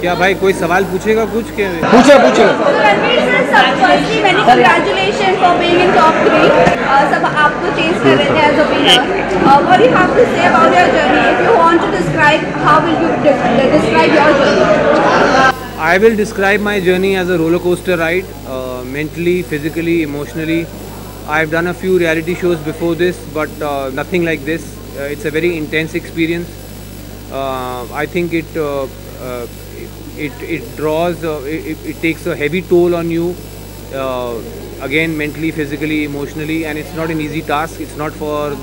क्या भाई कोई सवाल पूछेगा कुछ के? पूछे Congratulations for being in top 3. सब आपको चेंज कर रहे थे as a winner. What do you have to say about your journey? If you want to describe, how will you describe your journey? I will describe my journey as a roller coaster ride, mentally, physically, emotionally. I've done a few reality shows before this, but nothing like this. It's a very intense experience. I think it draws, it takes a heavy toll on you, again mentally, physically, emotionally, and it's not an easy task. It's not for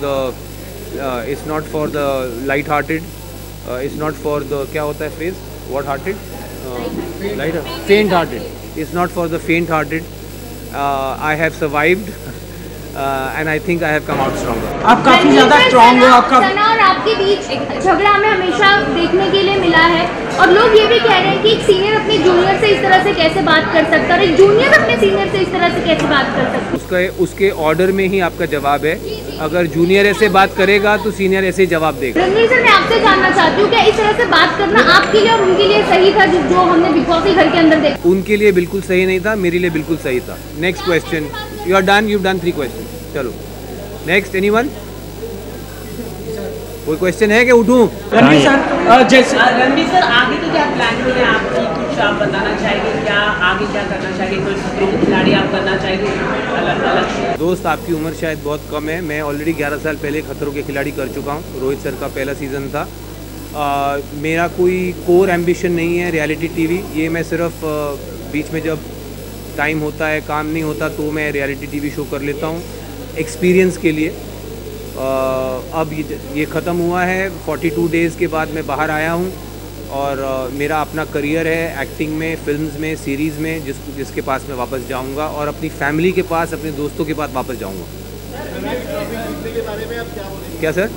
the light-hearted. It's not for the क्या होता है phrase? What-hearted? Faint-hearted. It's not for the faint-hearted. I have survived, and I think I have come out stronger. आप काफी ज्यादा strong हो। आपका सना और आपके बीच झगड़ा हमें हमेशा देखने के लिए मिला है, और लोग ये भी कह रहे हैं कि एक सीनियर अपने जूनियर से इस तरह से कैसे बात कर सकता है और एक जूनियर अपने सीनियर से इस तरह से कैसे बात कर सकता है। उसके ऑर्डर में ही आपका जवाब है। अगर जूनियर ऐसे बात करेगा तो सीनियर ऐसे ही जवाब देगा। रणवीर सर, मैं आपसे जानना चाहती हूँ कि इस तरह से बात करना आपके लिए और उनके लिए सही था जो हमने बिग बॉस के घर के अंदर देखा? उनके लिए बिल्कुल सही नहीं था, मेरे लिए बिल्कुल सही था। Next question. You are done, you done 3 question. चलो नेक्स्ट। एनीवन? कोई क्वेश्चन है कि उठूं? रणवीर सर, जैसे रणवीर सर, आगे तो क्या प्लानिंग है आपकी? कुछ आप बताना चाहेंगे क्या? आगे क्या करना चाहेंगे? कोई खतरों के खिलाड़ी आप करना चाहेंगे अलग? दोस्त, आपकी उम्र शायद बहुत कम है। मैं ऑलरेडी 11 साल पहले खतरों के खिलाड़ी कर चुका हूँ। रोहित सर का पहला सीज़न था। मेरा कोई कोर एम्बिशन नहीं है रियलिटी टीवी। ये मैं सिर्फ बीच में जब टाइम होता है, काम नहीं होता, तो मैं रियलिटी टीवी शो कर लेता हूँ एक्सपीरियंस के लिए। अब ये ख़त्म हुआ है। 42 डेज़ के बाद मैं बाहर आया हूँ, और मेरा अपना करियर है एक्टिंग में, फिल्म्स में, सीरीज़ में, जिसके पास मैं वापस जाऊँगा, और अपनी फैमिली के पास, अपने दोस्तों के पास वापस जाऊँगा। क्या सर?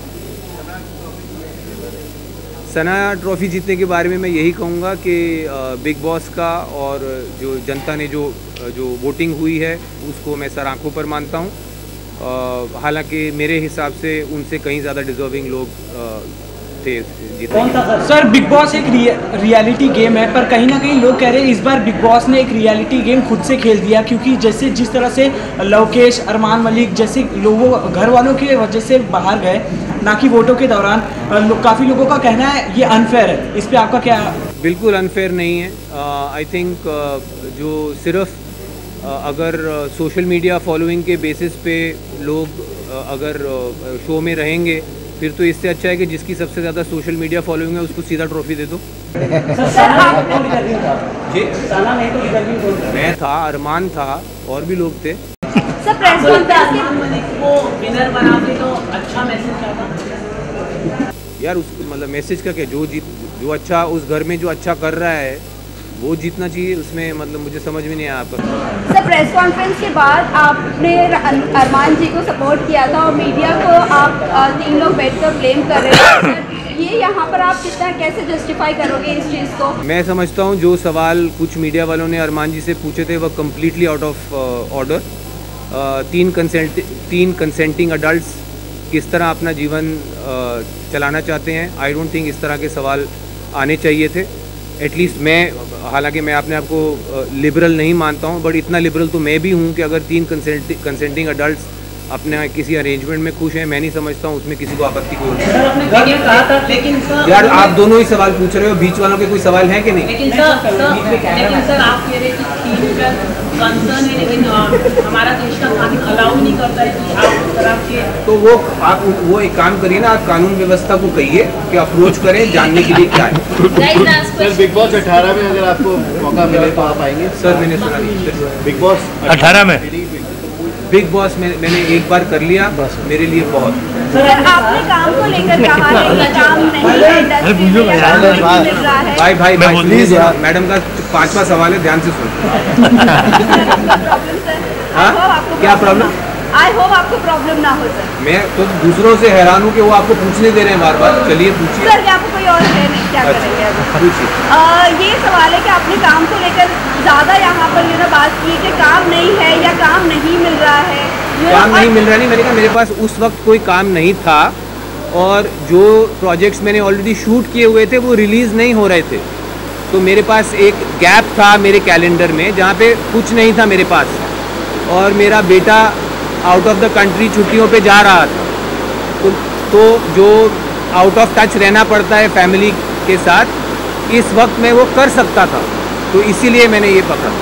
सना ट्रॉफ़ी जीतने के बारे में मैं यही कहूँगा कि बिग बॉस का और जो जनता ने जो वोटिंग हुई है उसको मैं सर आंखों पर मानता हूँ। हालांकि मेरे हिसाब से उनसे कहीं ज़्यादा डिजर्विंग लोग थे जीतने। सर, बिग बॉस एक रियलिटी गेम है, पर कहीं ना कहीं लोग कह रहे हैं इस बार बिग बॉस ने एक रियलिटी गेम खुद से खेल दिया, क्योंकि जिस तरह से लवकेश, अरमान मलिक जैसे लोगों, घर वालों की वजह से बाहर गए, ना कि वोटों के दौरान। काफ़ी लोगों का कहना है ये अनफेयर है। इस पर आपका क्या? बिल्कुल अनफेयर नहीं है। आई थिंक जो सिर्फ अगर सोशल मीडिया फॉलोइंग के बेसिस पे लोग अगर शो में रहेंगे, फिर तो इससे अच्छा है कि जिसकी सबसे ज़्यादा सोशल मीडिया फॉलोइंग है उसको सीधा ट्रॉफी दे दो। जी, मैं था, अरमान था, और भी लोग थे। सर, प्रेस कॉन्फ्रेंस को विनर बनाते तो अच्छा मैसेज आता यार। उसको मतलब मैसेज का क्या? जो अच्छा उस घर में जो अच्छा कर रहा है वो जीतना चाहिए। उसमें मतलब मुझे समझ में नहीं आया आपका। सर, प्रेस कॉन्फ्रेंस के बाद आपने अरमान जी को सपोर्ट किया था, और मीडिया को आप 3 लोग बैठकर ब्लेम कर रहे हैं। ये यहाँ पर आप कैसे जस्टिफाई करोगे इस चीज़ को? मैं समझता हूँ जो सवाल कुछ मीडिया वालों ने अरमान जी से पूछे थे वह completely out of order. 3 consenting adults किस तरह अपना जीवन चलाना चाहते हैं, आई डोंट थिंक इस तरह के सवाल आने चाहिए थे। एटलीस्ट मैं, हालांकि मैं अपने आप को लिबरल नहीं मानता हूं, बट इतना लिबरल तो मैं भी हूं कि अगर 3 कंसेंटिंग अडल्ट्स अपने किसी अरेंजमेंट में खुश हैं, मैं नहीं समझता हूं उसमें किसी को आपत्ति कोई नहीं। यार, आप दोनों ही सवाल पूछ रहे हो, बीच वालों के कोई सवाल है कि नहीं? लेकिन सर आप कह रहे हैं कि 3 का कंसर्न है, लेकिन हमारा देश का कानून अलाउ नहीं करता है कि आप उस तरह के। तो वो एक काम करिए ना, आप कानून व्यवस्था को कहिए कि अप्रोच करें जानने के लिए क्या है। सर, बिग बॉस 18 में अगर आपको मौका मिले तो आप आएंगे? सर, मैंने सुना नहीं। बिग बॉस 18 में बिग बॉस मैंने एक बार कर लिया, मेरे लिए बहुत। सर, आपने काम को लेकर कहा है कि काम नहीं है, भाई प्लीज, मैडम का 5वां सवाल है, ध्यान से सुन। क्या प्रॉब्लम? आई होप आपको प्रॉब्लम ना हो सर। मैं तो दूसरों से हैरान हूँ कि वो आपको पूछने दे रहे हैं बार बार। चलिए पूछिए। सर, क्या आपको कोई और है नहीं? क्या करेंगे? पूछिए। ये सवाल है कि आपने काम को लेकर ज़्यादा यहाँ पर बात की कि काम नहीं है या काम नहीं मिल रहा है। काम नहीं मिल रहा नहीं, मैंने कहा मेरे पास उस वक्त कोई काम नहीं था, और जो प्रोजेक्ट्स मैंने ऑलरेडी शूट किए हुए थे वो रिलीज़ नहीं हो रहे थे। तो मेरे पास एक गैप था मेरे कैलेंडर में जहाँ पे कुछ नहीं था मेरे पास, और मेरा बेटा आउट ऑफ द कंट्री छुट्टियों पे जा रहा था, तो जो आउट ऑफ टच रहना पड़ता है फैमिली के साथ, इस वक्त मैं वो कर सकता था, तो इसीलिए मैंने ये पकड़ा।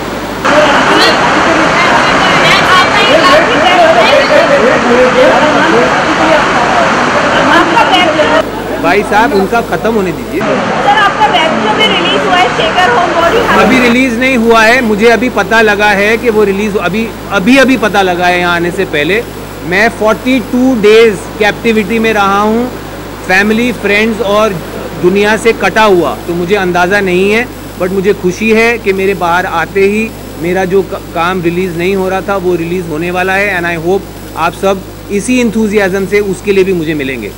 भाई साहब उनका ख़त्म होने दीजिए। सर आपका वेब जो भी रिलीज हुआ है शेखर होम बॉडी, अभी रिलीज़ नहीं हुआ है, मुझे अभी पता लगा है कि वो रिलीज़ अभी पता लगा है यहाँ आने से पहले। मैं 42 डेज़ कैप्टिविटी में रहा हूँ, फैमिली फ्रेंड्स और दुनिया से कटा हुआ, तो मुझे अंदाज़ा नहीं है, बट मुझे खुशी है कि मेरे बाहर आते ही मेरा जो काम रिलीज़ नहीं हो रहा था वो रिलीज़ होने वाला है, एंड आई होप आप सब इसी इंथुजियाज़म से उसके लिए भी मुझे मिलेंगे।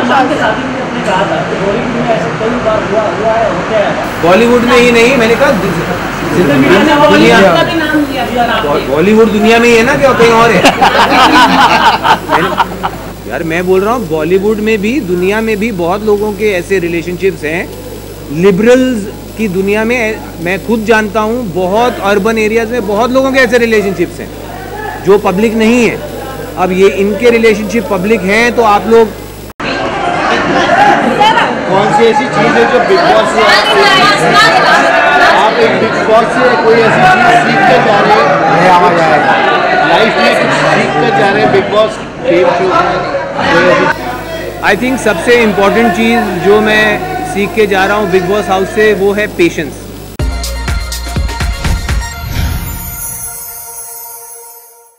बॉलीवुड में ही नहीं, मैंने कहा दुनिया, बॉलीवुड दुनिया में ही है ना, क्या कहीं और है? यार मैं बोल रहा हूँ बॉलीवुड में भी, दुनिया में भी बहुत लोगों के ऐसे रिलेशनशिप्स हैं। लिबरल्स की दुनिया में मैं खुद जानता हूँ, बहुत अर्बन एरियाज में बहुत लोगों के ऐसे रिलेशनशिप्स हैं जो पब्लिक नहीं है। अब ये इनके रिलेशनशिप पब्लिक हैं, तो आप लोग कौन सी ऐसी चीज़ है जो बिग बॉस से आप एक बिग बॉस से कोई ऐसी चीज़ सीख कर जा रहे हैं, लाइफ में कुछ सीख कर जा रहे हैं बिग बॉस गेम शो में? आई थिंक सबसे इम्पोर्टेंट चीज़ जो मैं सीख के जा रहा हूँ बिग बॉस हाउस से, वो है पेशेंस।